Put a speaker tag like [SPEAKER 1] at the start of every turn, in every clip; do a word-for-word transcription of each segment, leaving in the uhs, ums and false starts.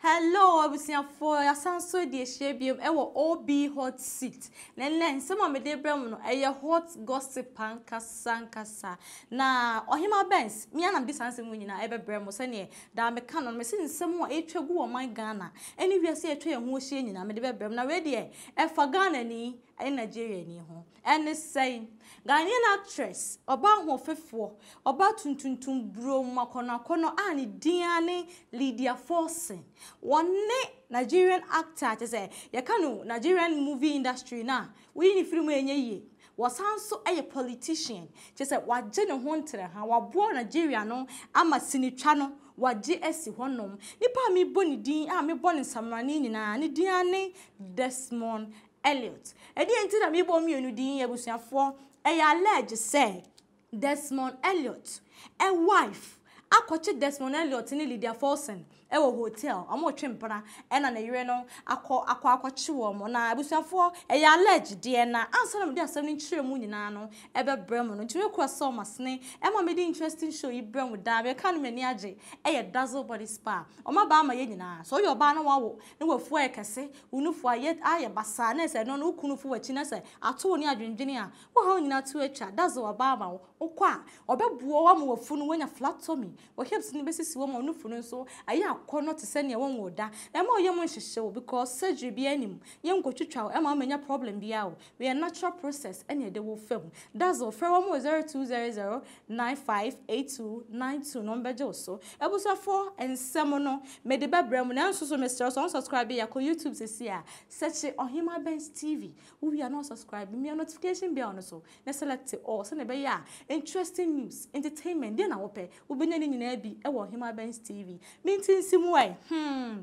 [SPEAKER 1] Hello, abusia for asanso de ehyebium e wo O B hot seat. Nenle nsema me de brem no eye hot gossip ankasa ankasa. Na ohima Benz, me anam di sanse mu nyina e be brem so ne da me ka no me se nsem a etwagu wo man Ghana. Eni wiase etwa ye ho ohie nyina me de be brem na we de e fa Ghana ni e Nigeria ni ho. Ene say Ghanaian actress oba ho fefo oba tuntuntum bro makono kono ani diane Lydia Forson. One Nigerian actor to say you can Nigerian movie industry na we ni film enye ye was also a politician just say wa je ne ho ntere ha wa bo Nigeria no ama sinitwa no wa je esi honom nipa mi boni din a mi boni samrani nyina ne diane Desmond Elliot e di enti na mi bo mi enu din ebusuafo e ya allege say Desmond Elliot a wife akwache Desmond Elliot ni Lydia Forson e wo hotel amo twempana e na na yire no akọ akọ akwache wo mo na abusuafo e ya allege de na ansa na me de asem ni kire mu nyina no e be brem no ntwe kwa so masne e ma me de interesting show yi brem da be kan me ni age e ye dazzle body spa o ma ba ma ye nyina so yo ba na wa wo ne wafu e kese unufu aye aye basa na se no no kunufu wachi na se ato ni adwendwene a wo ha nyina to atwa dazzle wa ba ma wo okwa obebuo wa mo wafu no wanya flattomy wo hips ni besisi wo ma unufu no so aye kono te se ne won woda e ma oyem nhihye because surgery bi anim ye nkotwitwa e ma manya problem bia o we a natural process ene de wo fam that's all frɛ wo zero two zero zero nine five eight two nine two number je so e bu so for ensem no me de bebrem na nso so mister so subscribe ya ko YouTube sesi a search Ohima Benz T V we are not subscribe me notification bell no so na select all so na be ya interesting news entertainment dey na wo pe wo benya ni nyina bi e wo Ohima Benz T V mintin simwe hmm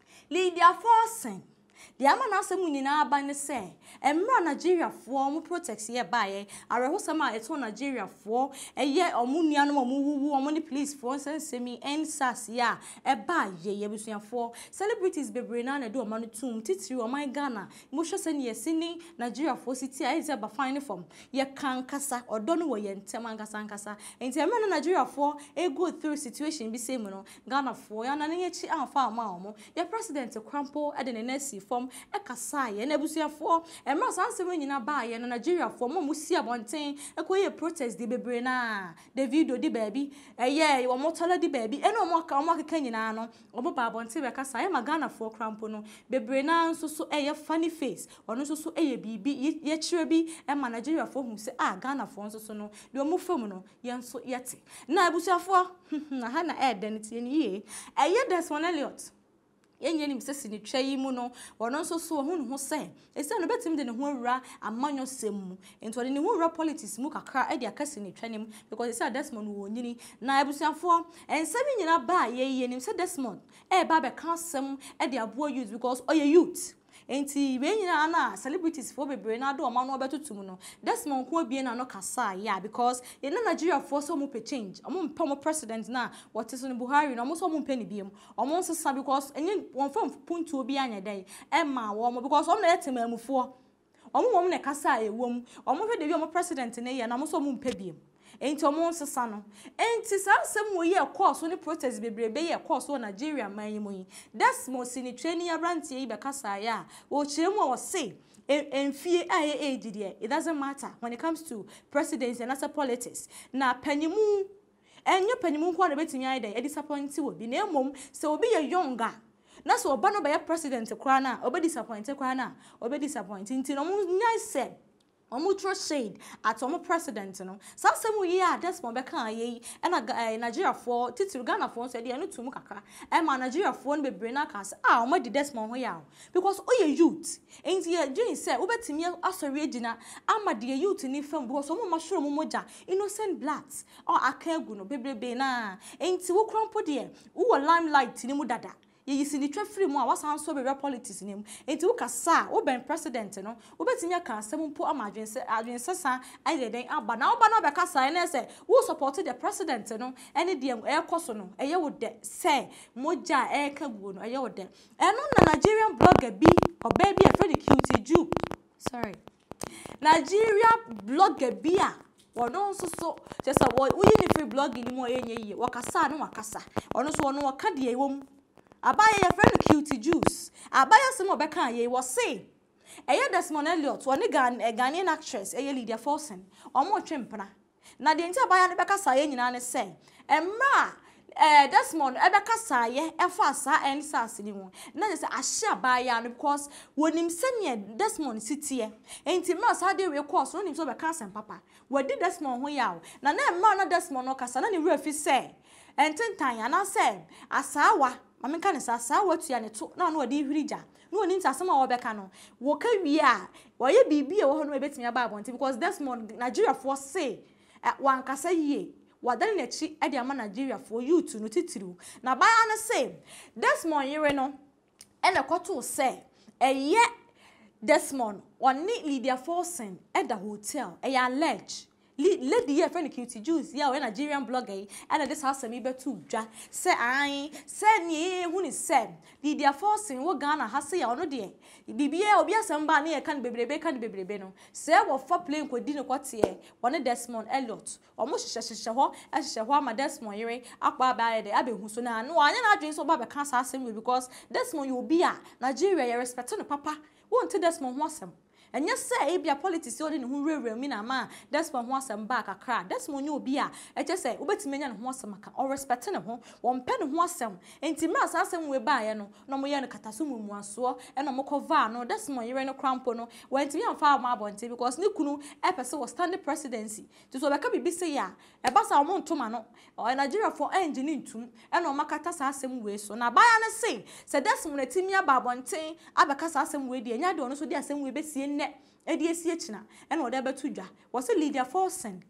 [SPEAKER 1] Lydia Forson the amana asemu nyina aba ne se emra Nigeria fo mu protect ye bae arehosama eto Nigeria fo eye omu nuanom omu wuwu omu ni police fo sensemi ensas ya e ba ye ye busuafo celebrities bebre na na do omanu tum titiri o my Ghana mo hwe se ne yesini Nigeria fo city a eze ba fine form ye kan kasa odo no wo ye ntem ankasa ankasa enti emra na Nigeria fo e go through situation bi same no Ghana fo ya na ne chi amfa ama omo ye president Krampo e de ne nasi form e kasa ye na busuafo e ma sansem nyina ba ye na Nigeria fo mo musi abonten e ko ye protest di bebre na Davido di baby e ye wo motola di baby e no mo ka mo keka nyina no obo ba abonten be kasa ye ma Ghana fo Krampo no bebre na nso so e ye funny face ono nso so e ye bibi ye kire bi e ma Nigeria fo hu se ah Ghana fo nso so no de o mu fam no ye nso yete na busuafo na ha na e denite ni ye e ye Desmond Elliot yenye ni msesi ni twayi mu no wono nso so ho ho se ese no betim de ne ho awura amanyo semu ento de ne ho awura politics mu kakra e de akase ni twanim because ese Desmond wo nyini na abusuafo ensemi nyina ba ye ye ni se Desmond e ba be kan sem e de abo youth because oye youth enti we nyina na celebrities for bebre na do oma no betutum no Desmond ko bie na no kasa ya because ye na Nigeria for so mo pe change omo mpa mo president na what is no Buhari no mo so mo mpa ni biem omo nsesa because enye won fam puntu obi anya dai e ma wo mo because omo na yetemamufo omo mo na kasa ewom omo hwe de bi omo president na ye na mo so mo mpa biem enti omo nsesa no enti sansem wo ye course ni protest bebrebe ye course wo Nigeria manyimu yi Desmond sini training abrantie yi be kasa ya wo chiremu wo say enfie aye age there it doesn't matter when it comes to presidency and as a politics na panimu enyo panimu ko na betimi aye dey disappoint wo bi na emom se obi ye younger na so oba no be president kra na obi disappoint kra na obi disappoint nti no mo nyai se omo throw shade at omo president no sansem wo ye a Desmond be kan ye e na Nigeria for titiru Ghana for so de no tum kakra e ma Nigeria for no bebre na kan ah omo di Desmond ho ya because oye youth enti ye dream say wo betimi asori agina ama de youth ni fam because omo mashuro mo moja innocent blacks or akagu no bebrebe na enti wo Krampo de wo limelight ni mu dada ye yisi ni twafiri mu a wasan so be politics nim enti wo kasa wo ben president no wo betimi aka asem mpo amadwense adwense san aye den aba na wo ba na be kasa na say wo support the president no ene de e koso no eye wo de say moja e ka guo no eye wo de eno na Nigerian blogger bi oba bi e friend cute Jew sorry Nigeria blogger bi a wono nso so just wo yi ni free blogging ni mo enye yi wo kasa no wakasa ono so wono waka de ewom abaya your friend cute juice abaya some obeka ye was say eya Desmond Elliot one Ghanaian actress eya Lydia Forson omo twempena na de nti abaya ne beka sa ye nyina ne say emra eh Desmond ebeka sa ye efa sa en sa asini ho na je say ahye abaya no because wonim sene Desmond sitie enti ma sa de we course no nim so beka asem papa wadi Desmond ho yawo na na emra na Desmond no kasa na ne wura fi say ententan ana say asawa mamenka ne sa asawa tua ne to na no wadi hwirija no ni nta sama wo beka no wo ka wi a wo ye bibi e wo ho no ebetimi aba abonti because Desmond Nigeria for say wan kasa yie wadane na chi e de ama Nigeria for youth no titiru na ba na say Desmond yire no e na koto say eye Desmond oni Lydia Forson e da hotel e ya ledge Lydia friend cute juice ya we Nigerian blogger and this house me betu dwa say ai say ni hu ni say Lydia Forson wo Ghana ha say ya ono de bibia obi asem ba na ye kan bebrebe kan bebrebe no say wo for plane kwadi ne kwate woni Desmond Elliot omo hyehyɛ hyehyɛ ho hyehyɛ ho ama Desmond yire akwa ba ye de abehu so na no anya na adwen so ba be kan sa asem we because Desmond you obi a Nigeria ye respect no papa won te Desmond ho asem enya say ebia politics odi ne hu rewre mi na ma Desmond ho asem ba kakra Desmond nyu obi a eche say obetime nya ne ho asem aka o respect ne ho won pe ne ho asem enti ma asem we ba ye no no mo ye no kataso mumu aso e no mo cover no Desmond yire no crampo no wenti mi amfa ma abonte because ne kunu e pese was stand presidency to so beka bibi say ya e ba sa mo ntoma no o Nigeria for engine ntum e no makata sa asem we so na ba ya ne say se Desmond etimi aba abonte abeka sa asem we de nya de ono so de asem we besie edi esi echina ena oda betu dwa wo se Lydia Forson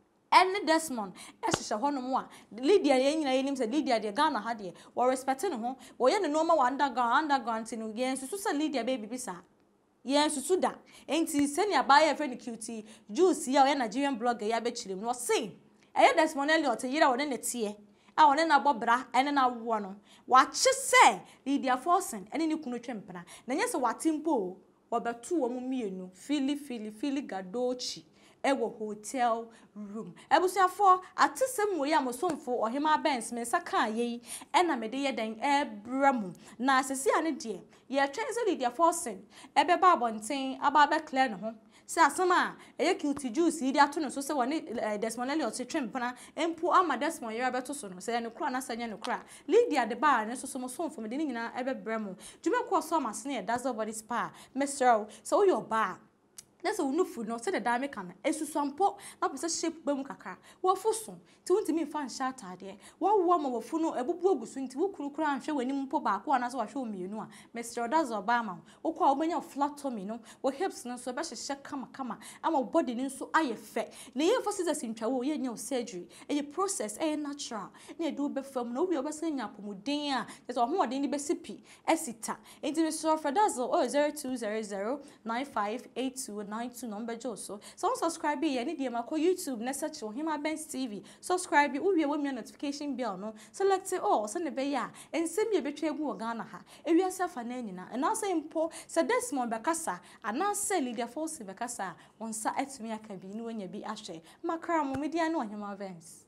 [SPEAKER 1] ene Desmond ehyehyɛ hɔ no mo a Lydia ye nyina ye nim se Lydia de Ghana ha de wo respect ne ho wo ye ne no ma wa underground underground no ye nsusu se Lydia baby bisa ye nsusu da enti se ne abaya friend cute juice ya wo Nigerian blogger ya be kyerem no se eye Desmond Elliot yira wo ne ne tie a wo ne na bobra ene na wo no wa kye se Lydia Forson ene ne kunu twempena na nye se watimpo obetu wo mienu fili fili fili gadochi ewo hotel room ebusuafo atesem wo ya mosomfo ohema Benz me saka yi ena mede ye den ebramu na asesi ane de ye twense Lydia Forson ebe ba abonten aba be clear ne ho se asema eye cute juice yi de ato no so se woni Desmond Elliot twempena empo ama Desmond yera beto so no se ne kura na sanya ne kura Lydia de ba ne so so mosomfo me de ni nyina ebe bramu dwuma ko so amasene e dazzle body spa Mister so your bar that's a no food no say the dame can esusampo na pese shape bem kakra wo Forson ti wonti mi fa nsha atade wo wo ma wo fu no ebubu ogusu nti wo kuru kura anhwe wani mpo ba ko na so wa hwe omienu a Mister Dazzle Obama wo kwa wo benya flat tummy no wo hips no so be hye kama kama ama body ni so aye fe na ye for scissors ntwa wo ye nya surgery e process e natural na e do be fam no wo be senya pomuden a just ho odin ni be sipi esita enti Mister Dazzle oh zero two zero zero nine five eight two nine two number joso so subscribe here ni dey mako YouTube na search Ohima Benz T V subscribe we we we notification bell no select it all so ne be ya ensem ye betwa egu Ghana ha ewiase fa na nyina and also impo se Desmond bekasa ana se Lydia Forson bekasa onsa etumi aka bi ni wonya bi ahwe makra mo media na Ohima Benz